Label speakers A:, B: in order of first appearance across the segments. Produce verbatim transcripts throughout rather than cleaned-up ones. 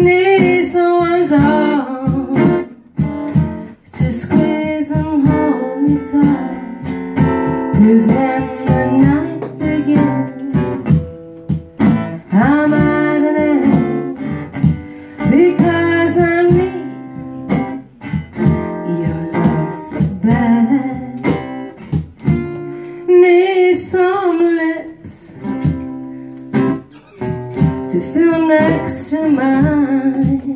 A: Need someone's arm to squeeze and hold me tight. 'Cause when the night begins, I'm at an end, because I need your love so bad. Need some lips to feel next to mine.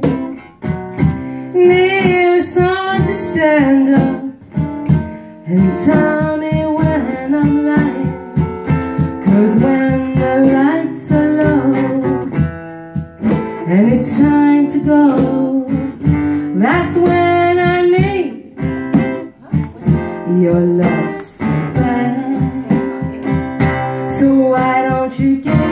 A: Need someone to stand up and tell me when I'm lying. 'Cause when the lights are low and it's time to go, that's when I need your love so bad. So why don't you get